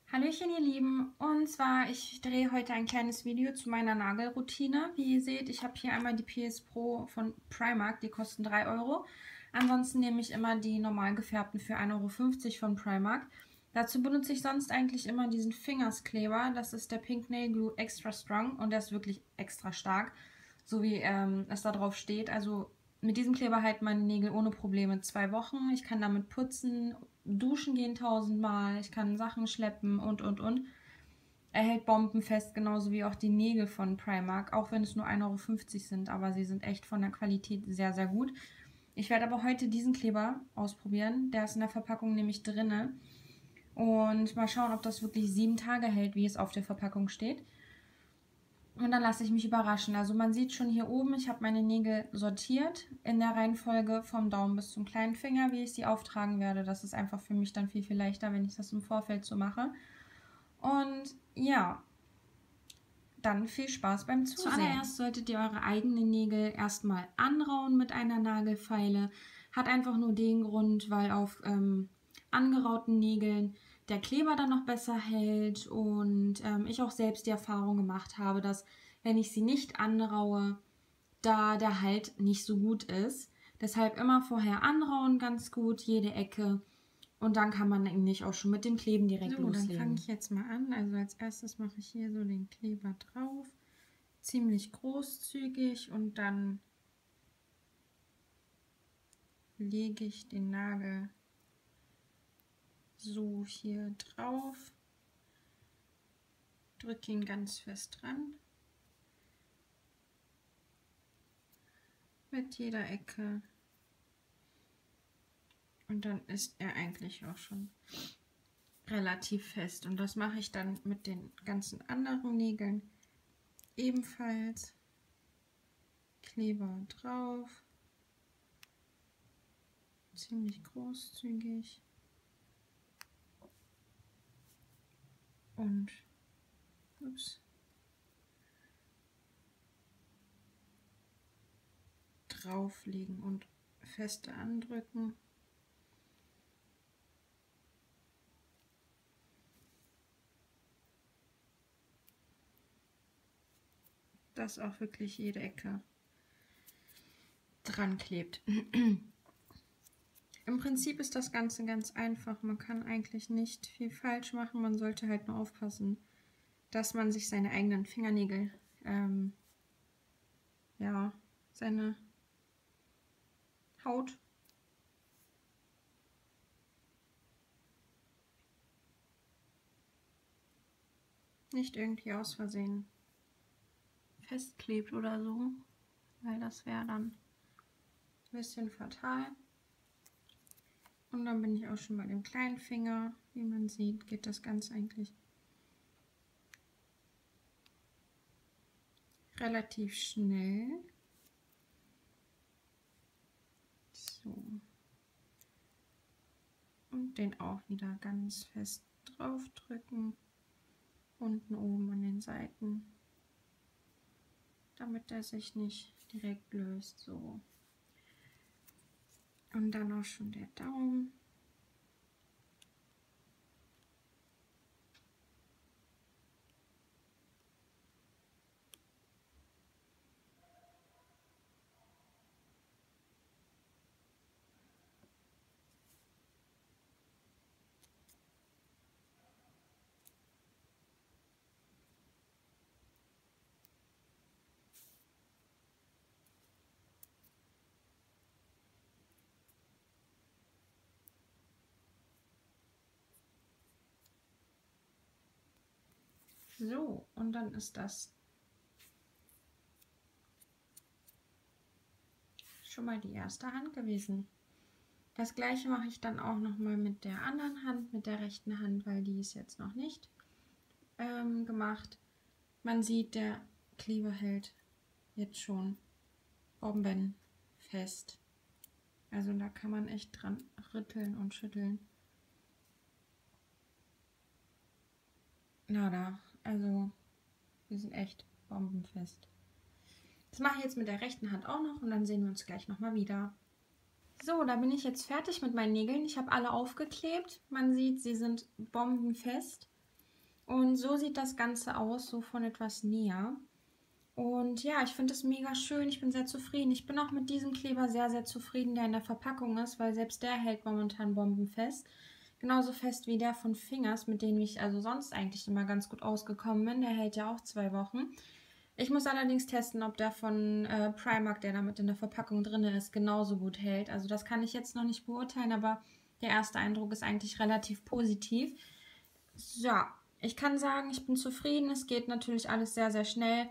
Hallöchen ihr Lieben, und zwar ich drehe heute ein kleines Video zu meiner Nagelroutine. Wie ihr seht, ich habe hier einmal die PS Pro von Primark, die kosten 3 Euro. Ansonsten nehme ich immer die normal gefärbten für 1,50 € von Primark. Dazu benutze ich sonst eigentlich immer diesen Fingerskleber, das ist der Pink Nail Glue Extra Strong und der ist wirklich extra stark, so wie es da drauf steht. Also mit diesem Kleber halten meine Nägel ohne Probleme 2 Wochen. Ich kann damit putzen, duschen gehen 1000-mal, ich kann Sachen schleppen und. Er hält bombenfest, genauso wie auch die Nägel von Primark, auch wenn es nur 1,50 € sind, aber sie sind echt von der Qualität sehr, sehr gut. Ich werde aber heute diesen Kleber ausprobieren, der ist in der Verpackung nämlich drinne. Und mal schauen, ob das wirklich 7 Tage hält, wie es auf der Verpackung steht. Und dann lasse ich mich überraschen. Also man sieht schon hier oben, ich habe meine Nägel sortiert in der Reihenfolge vom Daumen bis zum kleinen Finger, wie ich sie auftragen werde. Das ist einfach für mich dann viel, viel leichter, wenn ich das im Vorfeld so mache. Und ja, dann viel Spaß beim Zusehen. Zuallererst solltet ihr eure eigenen Nägel erstmal anrauen mit einer Nagelfeile. Hat einfach nur den Grund, weil auf angerauten Nägeln der Kleber dann noch besser hält und ich auch selbst die Erfahrung gemacht habe, dass wenn ich sie nicht anraue, da der Halt nicht so gut ist. Deshalb immer vorher anrauen, ganz gut, jede Ecke. Und dann kann man nämlich auch schon mit dem Kleben direkt loslegen. Dann fange ich jetzt mal an. Also als erstes mache ich hier so den Kleber drauf. Ziemlich großzügig und dann lege ich den Nagel so hier drauf. Drücke ihn ganz fest dran. Mit jeder Ecke. Und dann ist er eigentlich auch schon relativ fest. Und das mache ich dann mit den ganzen anderen Nägeln ebenfalls. Kleber drauf. Ziemlich großzügig. Und drauflegen und feste andrücken. Dass auch wirklich jede Ecke dran klebt. Im Prinzip ist das Ganze ganz einfach. Man kann eigentlich nicht viel falsch machen. Man sollte halt nur aufpassen, dass man sich seine eigenen Fingernägel, ja, seine Haut nicht irgendwie aus Versehen festklebt oder so, weil das wäre dann ein bisschen fatal. Und dann bin ich auch schon bei dem kleinen Finger. Wie man sieht, geht das Ganze eigentlich relativ schnell. So. Und den auch wieder ganz fest drauf drücken. Unten oben an den Seiten, damit der sich nicht direkt löst. So. Und dann auch schon der Daumen. So, und dann ist das schon mal die erste Hand gewesen. Das gleiche mache ich dann auch noch mal mit der anderen Hand, mit der rechten Hand, weil die ist jetzt noch nicht gemacht. Man sieht, der Kleber hält jetzt schon bombenfest. Also da kann man echt dran rütteln und schütteln. Nada, also wir sind echt bombenfest. Das mache ich jetzt mit der rechten Hand auch noch und dann sehen wir uns gleich nochmal wieder. So, da bin ich jetzt fertig mit meinen Nägeln. Ich habe alle aufgeklebt. Man sieht, sie sind bombenfest. Und so sieht das Ganze aus, so von etwas näher. Und ja, ich finde es mega schön. Ich bin sehr zufrieden. Ich bin auch mit diesem Kleber sehr, sehr zufrieden, der in der Verpackung ist, weil selbst der hält momentan bombenfest. Genauso fest wie der von Fingers, mit dem ich also sonst eigentlich immer ganz gut ausgekommen bin. Der hält ja auch 2 Wochen. Ich muss allerdings testen, ob der von Primark, der damit in der Verpackung drin ist, genauso gut hält. Also das kann ich jetzt noch nicht beurteilen, aber der erste Eindruck ist eigentlich relativ positiv. Ja, ich kann sagen, ich bin zufrieden. Es geht natürlich alles sehr, sehr schnell.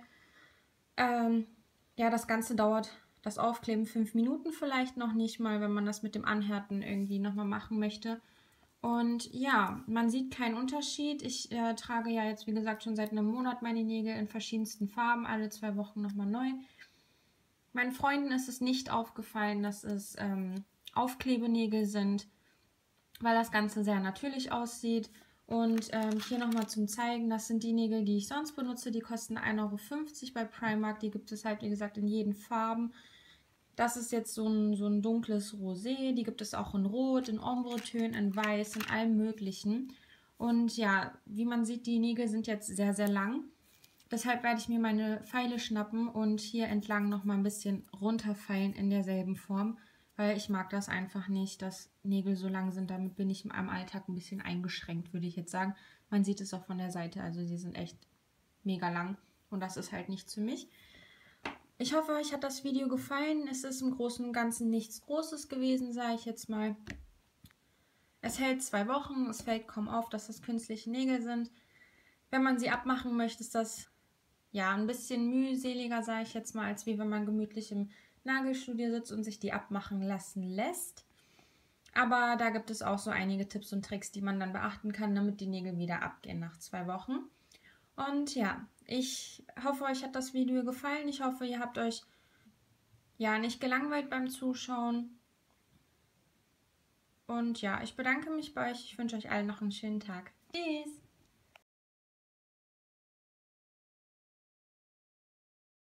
Ja, das Ganze dauert, das Aufkleben 5 Minuten vielleicht noch nicht mal, wenn man das mit dem Anhärten irgendwie nochmal machen möchte. Und ja, man sieht keinen Unterschied. Ich trage ja jetzt, wie gesagt, schon seit einem Monat meine Nägel in verschiedensten Farben, alle 2 Wochen nochmal neu. Meinen Freunden ist es nicht aufgefallen, dass es Aufklebenägel sind, weil das Ganze sehr natürlich aussieht. Und hier nochmal zum Zeigen, das sind die Nägel, die ich sonst benutze. Die kosten 1,50 € bei Primark. Die gibt es halt, wie gesagt, in jeden Farben. Das ist jetzt so ein dunkles Rosé. Die gibt es auch in Rot, in Ombre-Tönen, in Weiß, in allem Möglichen. Und ja, wie man sieht, die Nägel sind jetzt sehr, sehr lang. Deshalb werde ich mir meine Pfeile schnappen und hier entlang nochmal ein bisschen runterfeilen in derselben Form, weil ich mag das einfach nicht, dass Nägel so lang sind. Damit bin ich im Alltag ein bisschen eingeschränkt, würde ich jetzt sagen. Man sieht es auch von der Seite, also sie sind echt mega lang und das ist halt nichts für mich. Ich hoffe, euch hat das Video gefallen. Es ist im Großen und Ganzen nichts Großes gewesen, sage ich jetzt mal. Es hält 2 Wochen, es fällt kaum auf, dass das künstliche Nägel sind. Wenn man sie abmachen möchte, ist das ja ein bisschen mühseliger, sage ich jetzt mal, als wie wenn man gemütlich im Nagelstudio sitzt und sich die abmachen lassen lässt. Aber da gibt es auch so einige Tipps und Tricks, die man dann beachten kann, damit die Nägel wieder abgehen nach 2 Wochen. Und ja, ich hoffe, euch hat das Video gefallen. Ich hoffe, ihr habt euch ja nicht gelangweilt beim Zuschauen. Und ja, ich bedanke mich bei euch. Ich wünsche euch allen noch einen schönen Tag. Tschüss!